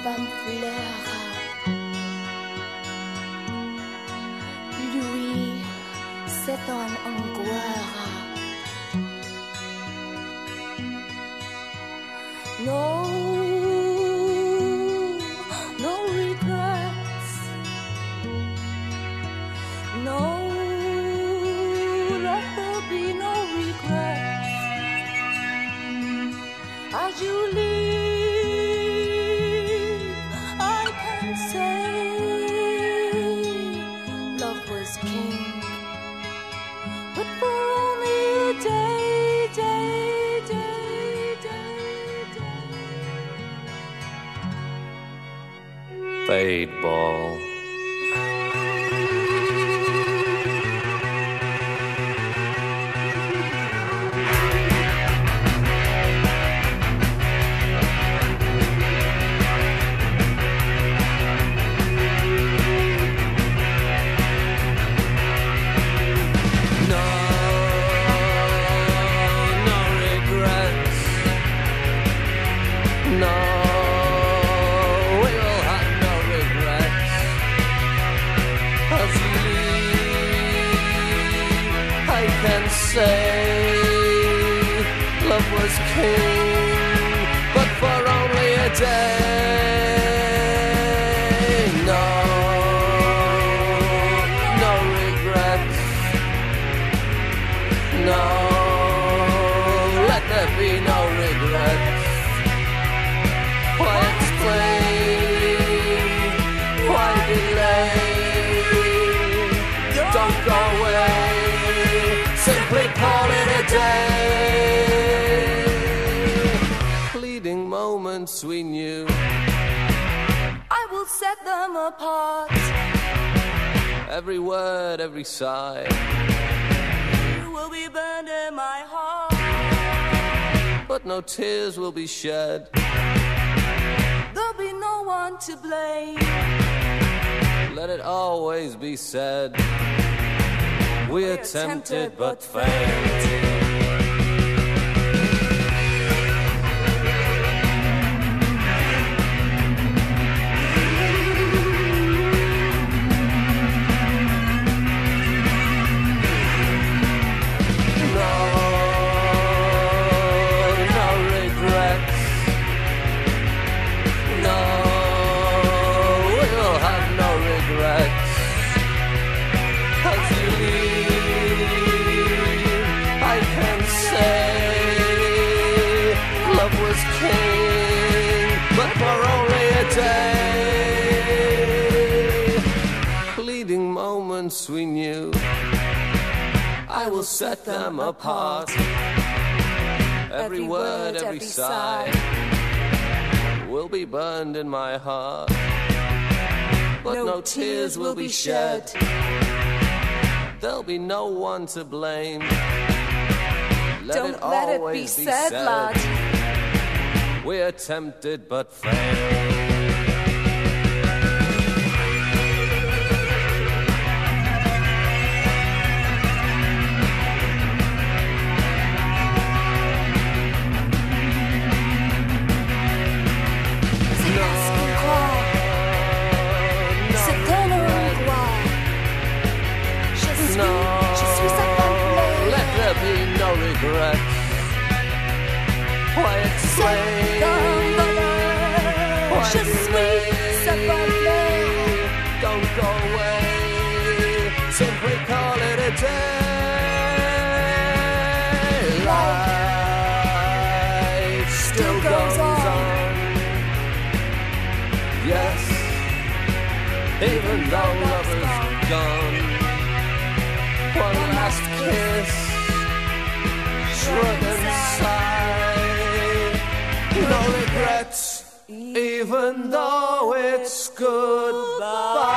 pamphléra. Lui, c'est un anguera. No, no regrets. No, let there be no regrets. As you leave, I can say love was king, but for only a day, day, day, day, day. Fade ball. Say love was king, but for only a day. No, no regrets. No, let there be no regrets. Why explain? Why delay? Don't go away. Simply call it a day. Fleeting moments we knew, I will set them apart. every word, every sigh, You will be burned in my heart. but no tears will be shed. There'll be no one to blame. Let it always be said, we attempted but failed. Fleeting moments we knew, I will set them apart. Every word, every sigh will be burned in my heart, but no tears will be shed. There'll be no one to blame. Don't let it be said, lad. We attempted but failed. Regrets. Why explain? Why delay? Don't go away. Simply call it a day. Life still goes on. Yes, even though love is gone. One last kiss. Shrug and sigh, no regrets, even though it's goodbye.